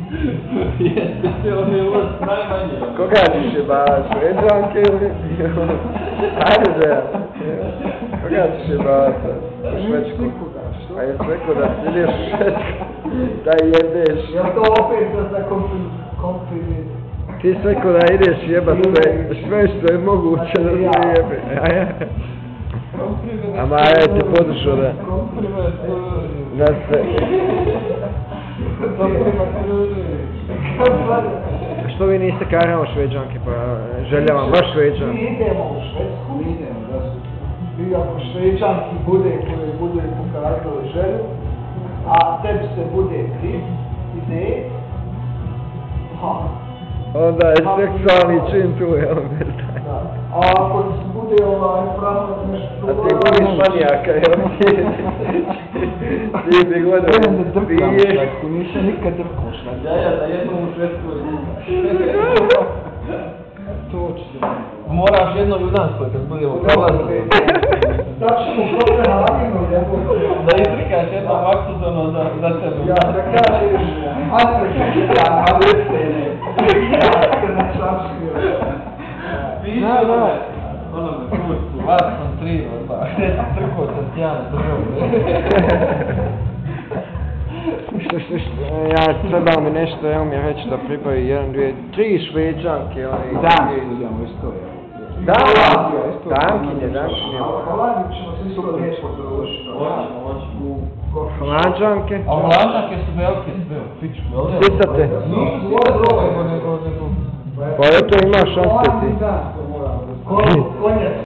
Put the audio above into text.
Jeste, on je ulaz najmanje. Koga ćeš jebavati, Šveđanke ili... Ajde da. Koga ćeš jebavati? U Švedsku. A jesi rekao da ti ideš u Švedsku, da jedeš. Jel to opet za kompliment? Ti si rekao da ideš jebat sve što je moguće da se jebe. A Maja te podržao da... Da se... Što vi niste karamo Šveđanke, pa želja vam baš Šveđan? Mi idemo u Švedsku, i ako Šveđanki bude koji bude pokazali želju, a tebi se bude kriv, ide, onda je seksualni čin tu, jel? a ako se bude pravat nešto drugo... A ti budiš manijaka, jel? Ti bi godin piješ. Nisam nikad drkao šta. Ja za jednom u Švedskoj. Točno. Moraš jednom u Danskoj kad budemo prolazili. Tačno, Kopenhagenu, da izrikaš jednom aktuzono za sebe. Ja, da kažeš, Afrika, Ameristene, Da. Ono me kurcu, vas sam tri, gdje sam trkao sa Tijana državu. Ja trebao mi nešto, evo mi je reći da pribavi 1, 2, 3 Šveđanke. Danke idemo isto, Da, Dankinje. Holandiju ćemo se isto lijepo družiti. Holandžanke. A Holandžanke su velike sve, pičku, jel? Sisate. Nisu nego... Pa eto imaš šanse ti. Konje